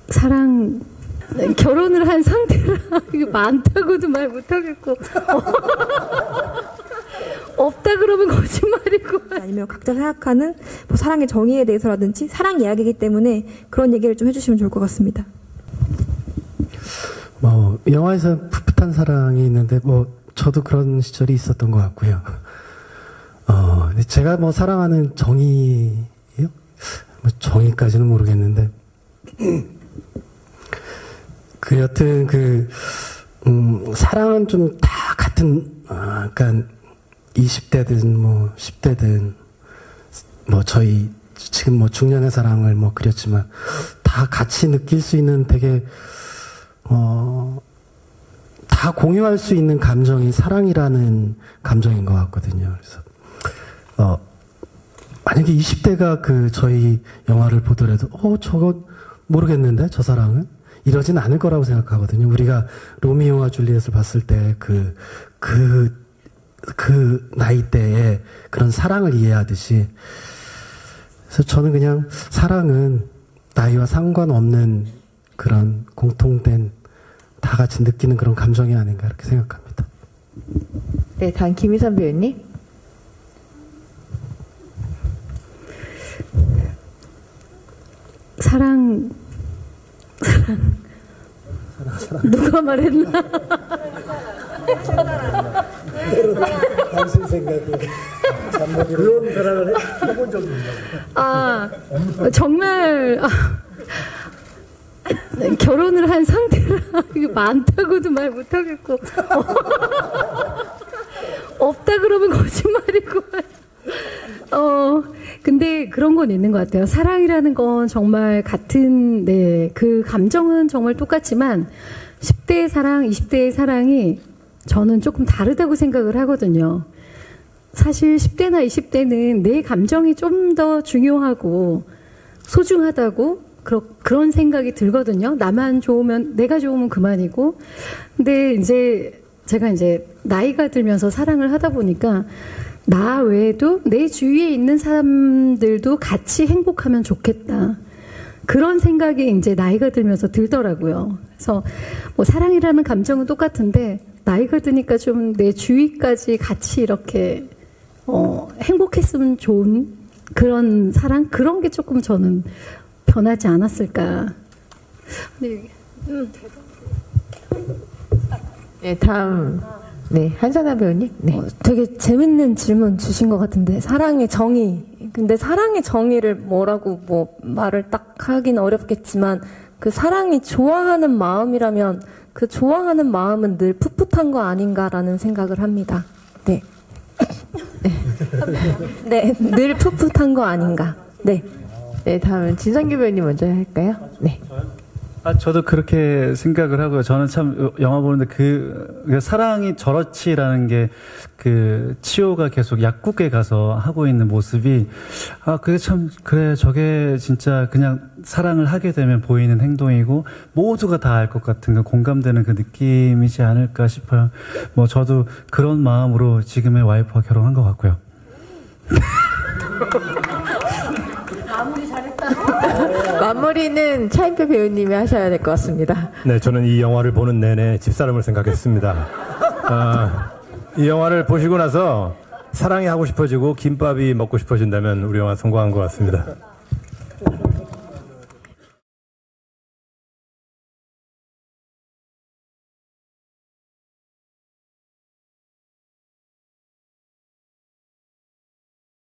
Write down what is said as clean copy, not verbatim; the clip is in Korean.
사랑, 결혼을 한 상태라 이게 많다고도 말 못하겠고 없다 그러면 거짓말이고. 아니면 각자 생각하는 뭐 사랑의 정의에 대해서라든지 사랑 이야기이기 때문에 그런 얘기를 좀 해주시면 좋을 것 같습니다. 뭐 영화에서 풋풋한 사랑이 있는데 뭐 저도 그런 시절이 있었던 것 같고요. 근데 제가 뭐 사랑하는 정의요? 뭐 정의까지는 모르겠는데 그 여튼 사랑은 좀 다 같은 그러니까 20대든 뭐 10대든 뭐 저희 지금 뭐 중년의 사랑을 뭐 그렸지만 다 같이 느낄 수 있는 되게 다 공유할 수 있는 감정이 사랑이라는 감정인 것 같거든요. 그래서 만약에 20대가 저희 영화를 보더라도 저거 모르겠는데 저 사랑은 이러진 않을 거라고 생각하거든요. 우리가 로미오와 줄리엣을 봤을 때 그 나이대에 그런 사랑을 이해하듯이. 그래서 저는 그냥 사랑은 나이와 상관없는 그런 공통된 다 같이 느끼는 그런 감정이 아닌가 이렇게 생각합니다. 네, 다음 김희선 배우님. 사랑. 누가 말했나? 당신 생각으로 그런 사랑을 해본 적이 있나요? 정말 결혼을 한 상태라 이게 많다고도 말 못하겠고 없다 그러면 거짓말이고. 근데 그런 건 있는 것 같아요. 사랑이라는 건 정말 같은, 그 감정은 정말 똑같지만 10대의 사랑, 20대의 사랑이 저는 조금 다르다고 생각을 하거든요. 사실 10대나 20대는 내 감정이 좀 더 중요하고 소중하다고 그런 생각이 들거든요. 나만 좋으면, 내가 좋으면 그만이고. 근데 제가 나이가 들면서 사랑을 하다 보니까 나 외에도 내 주위에 있는 사람들도 같이 행복하면 좋겠다. 그런 생각이 나이가 들면서 들더라고요. 그래서 뭐 사랑이라는 감정은 똑같은데 나이가 드니까 좀 내 주위까지 같이 이렇게 행복했으면 좋은 그런 사랑? 그런 게 조금 저는 변하지 않았을까. 네, 네, 다음. 네, 한선아 배우님. 네. 되게 재밌는 질문 주신 것 같은데, 사랑의 정의. 근데 사랑의 정의를 뭐라고 말을 딱 하긴 어렵겠지만, 그 사랑이 좋아하는 마음이라면 그 좋아하는 마음은 늘 풋풋한 거 아닌가라는 생각을 합니다. 네. 네, 늘 풋풋한 거 아닌가. 네. 네, 다음은 진성규 배우님 먼저 할까요? 네. 저도 그렇게 생각을 하고요. 저는 참 영화 보는데 사랑이 저렇지라는 게 치호가 계속 약국에 가서 하고 있는 모습이 그게 참 그래 저게 진짜 그냥 사랑을 하게 되면 보이는 행동이고 모두가 다 알 것 같은 공감되는 그 느낌이지 않을까 싶어요. 뭐 저도 그런 마음으로 지금의 와이프와 결혼한 것 같고요. 마무리 잘했다. 마무리는 차인표 배우님이 하셔야 될 것 같습니다. 네, 저는 이 영화를 보는 내내 집사람을 생각했습니다. 이 영화를 보시고 나서 사랑이 하고 싶어지고 김밥이 먹고 싶어진다면 우리 영화 성공한 것 같습니다.